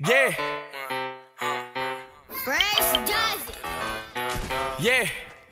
Yeah. Yeah.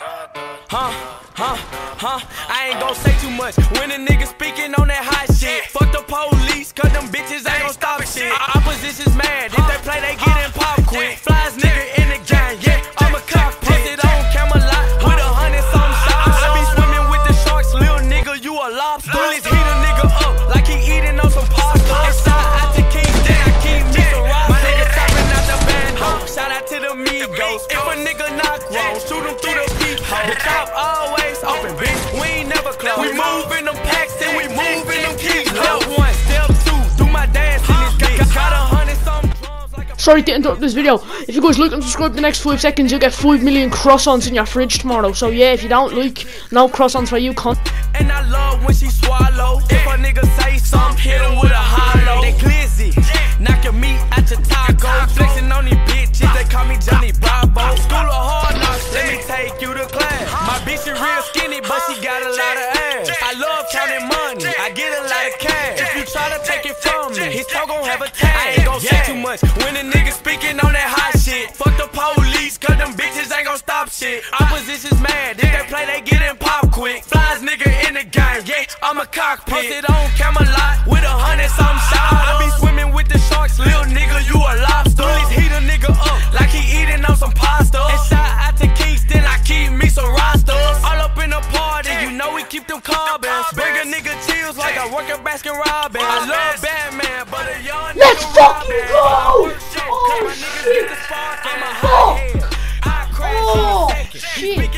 I ain't gon' say too much when a nigga speaking on that hot shit. Fuck the police, cause them bitches ain't gon' stop shit. Opposition's mad, if they play, they getting pop quick. Flies nigga in the gang, yeah, I'm a cockpit. Posted on Camelot with 100-something shots. I be swimming with the sharks, little nigga, you a lobster. Bullets heat a nigga up like he eating on some pasta. And shout out to Kingston, I keep me some rocks. My nigga stopping out the bando, shout out to the Migos. If a nigga knock wrong, shoot him through the peephole. The top always open, bitch, we ain't never close. We moving them packs and we moving them keys. Step one, step two, do my dance in this game. Got 100-something drums like a... Sorry to interrupt this video. If you guys like and subscribe in the next 5 seconds, you'll get 5 million croissants in your fridge tomorrow. So yeah, if you don't like, no croissants for you, cunt. And I love when she swallow. If a nigga say something, hit him with a hollow. They glizzy, knock your meat out your taco. Flexing on these bitches, they call me Johnny Bravo. School of hard knocks, let me take you to class. My bitch is real skinny, but she got a lot of ass. I love counting money, I get a lot of cash. If you try to take it from me, his talk gon' have a tag. I ain't gon' say too much when a nigga speaking on that hot shit. Fuck the police, cause them bitches ain't gon' stop shit. Opposition's mad, if they play, they getting pop quick. Flies nigga in the game, yeah, I'm a cockpit. Posted on Camelot with 100-something shots. I be swimming with the sharks, little nigga, you a lobster. Bullets heat a nigga up like he eating on some pasta. And shout out to Kingston, I keep me some rosters. All up in the party, you know we keep them carbons. Bring a nigga chills like I work at Baskin Robbins. I love Batman, but a young nigga Let's fucking go! Oh shit! Oh shit!